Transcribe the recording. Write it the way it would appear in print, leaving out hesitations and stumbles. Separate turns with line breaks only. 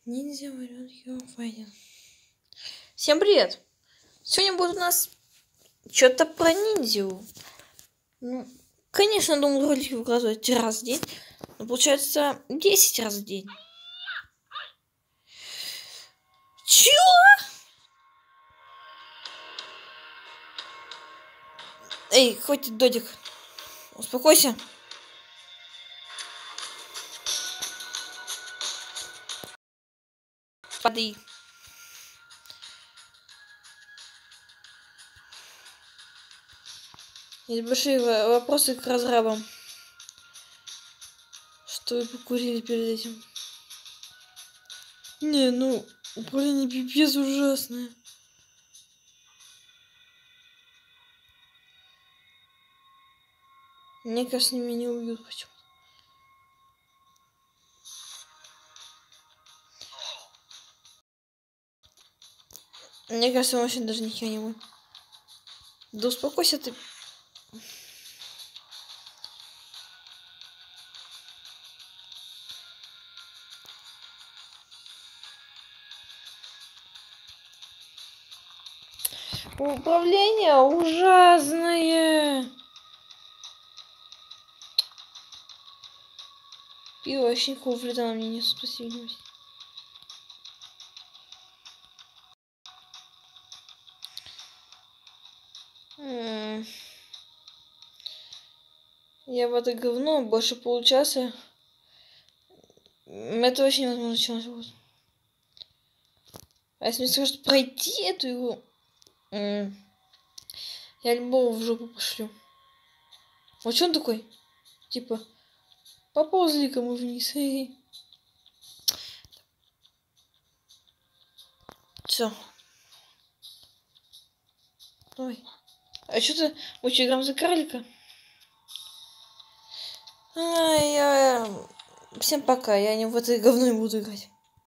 Ниндзя Warrior Hero Fighting. Всем привет! Сегодня будет у нас что-то про ниндзю. Ну, конечно, думал ролики выкладывать раз в день, но получается 10 раз в день. Чего? Эй, хватит, Додик. Успокойся. Падай. Есть большие вопросы к разрабам. Что вы покурили перед этим? Не, ну, управление пипец ужасное. Мне кажется, меня не убьют почему-то. Мне кажется, он вообще даже нихера не будет. Да успокойся ты. Управление ужасное. Пиво вообще никакого вреда мне не спасибо. Я в это говно больше получаса. Это вообще невозможно чего-нибудь. А если мне скажут пройти эту игру, я любого в жопу пошлю. Вот что он такой? Типа, поползли-ка мы вниз. Все. Давай. А что ты учишь играм за кролика? Всем пока, я не в это говно не буду играть.